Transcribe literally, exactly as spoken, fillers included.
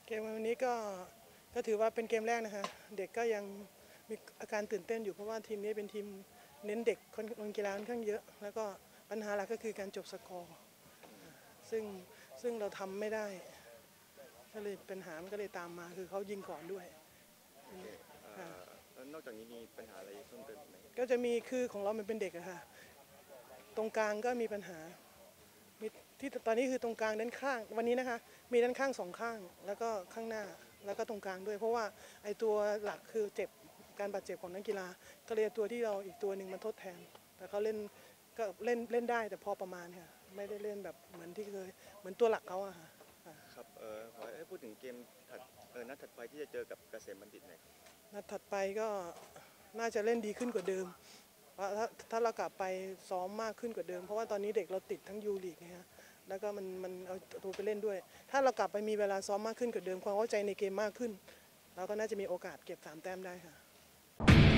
เกมวันนี้ก็ก็ถือว่าเป็นเกมแรกนะคะเด็กก็ยังมีอาการตื่นเต้นอยู่เพราะว่าทีมนี้เป็นทีมเน้นเด็กคนกีฬาค่อนข้างเยอะแล้วก็ปัญหาหลักก็คือการจบสกอร์ซึ่งซึ่งเราทำไม่ได้ก็เลยปัญหามันก็เลยตามมาคือเขายิงก่อนด้วยแล้วนอกจากนี้มีปัญหาอะไรเพิ่มเติมไหมก็จะมีคือของเรามันเป็นเด็กอะค่ะตรงกลางก็มีปัญหามีที่ตอนนี้คือตรงกลางด้านข้างวันนี้นะคะมีด้านข้างสองข้างแล้วก็ข้างหน้าแล้วก็ตรงกลางด้วยเพราะว่าไอตัวหลักคือเจ็บการบาดเจ็บของนักกีฬาก็เลยตัวที่เราอีกตัวหนึ่งมันทดแทนแต่เขาเล่นก็เล่นเล่นได้แต่พอประมาณค่ะไม่ได้เล่นแบบเหมือนที่เคยเหมือนตัวหลักเขาอะค่ะครับเออขอให้พูดถึงเกมถัดเออนัดถัดไปที่จะเจอกับเกษมบัณฑิตหน่อยนัดถัดไปก็น่าจะเล่นดีขึ้นกว่าเดิมถ้าถ้าเรากลับไปซ้อมมากขึ้นกว่าเดิมเพราะว่าตอนนี้เด็กเราติดทั้งยูลีกนะฮะแล้วก็มันมันเอาตัวไปเล่นด้วย ถ้าเรากลับไปมีเวลาซ้อมมากขึ้นกว่าเดิมความเข้าใจในเกมมากขึ้นเราก็น่าจะมีโอกาสเก็บสามแต้มได้ค่ะ